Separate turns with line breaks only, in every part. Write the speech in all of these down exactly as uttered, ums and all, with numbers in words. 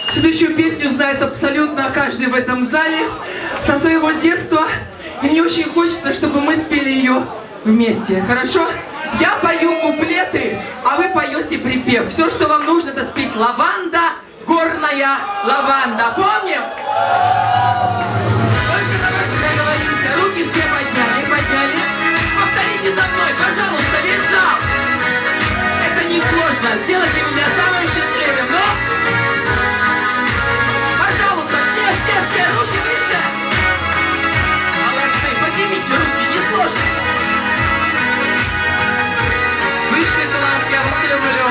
Следующую песню знает абсолютно каждый в этом зале со своего детства. И мне очень хочется, чтобы мы спели ее вместе. Хорошо? Я пою куплеты, а вы поете припев. Все, что вам нужно, это спеть «Лаванда, горная лаванда». Помним? Только давайте договоримся. Руки все подняли, подняли. Повторите за мной, пожалуйста, весь зал. Это несложно. Сделайте меня самым счастливым, но... Пожалуйста, все, все, все, руки выше. Молодцы, поднимите руки, несложно. Высший класс, я вас люблю.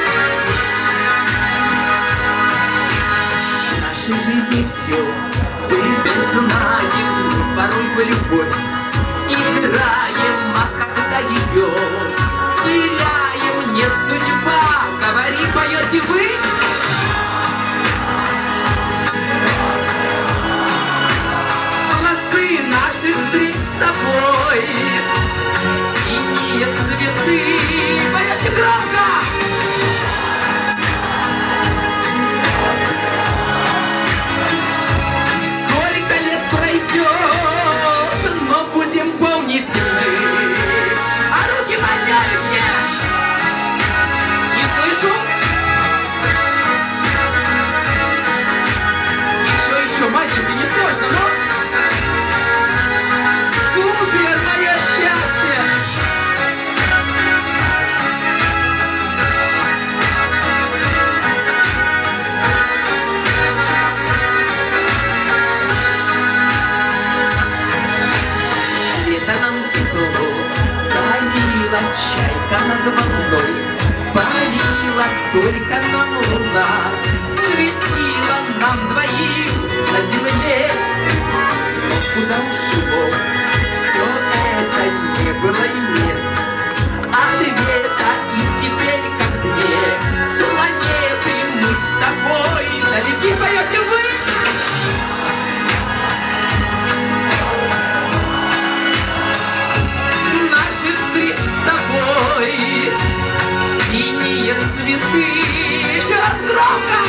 В нашей жизни все мы знаем, порой в любовь играем, а когда ее теряем, не судьба. Говори, поете вы. Молодцы, наших встреч с тобой синие цветы. Поете громко. Сколько лет пройдет, но будем помнить мы. А руки подняли все. Не слышу. Еще, еще, мальчики, не сложно, но... Супер, мое счастье. Лето нам тепло парила, чайка над волной парила, только нам луна светила нам двоим на земле. Но куда ушло все это, не было и нет ответа, и теперь как две планеты мы с тобой далеки. Поете вы. Наших встреч с тобой синие цветы. Еще раз громко.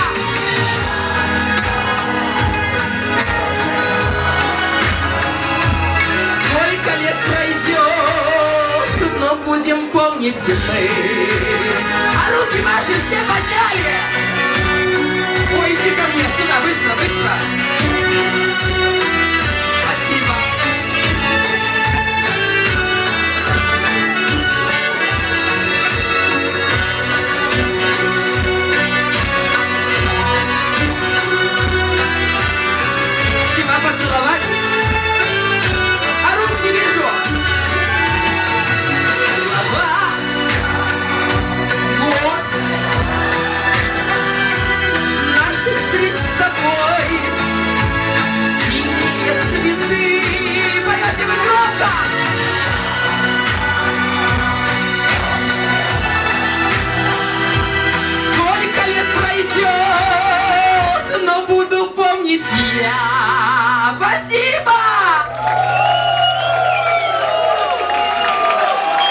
Сколько лет пройдет, но будем помнить мы. А руки ваши все подняли. Ой, иди ко мне, сюда, быстро, быстро. Спасибо. Поцеловать. А рук не вижу. Голова. Вот. Наших встреч с тобой синие цветы. Поете вы громко. Сколько лет пройдет, но буду помнить я. Спасибо!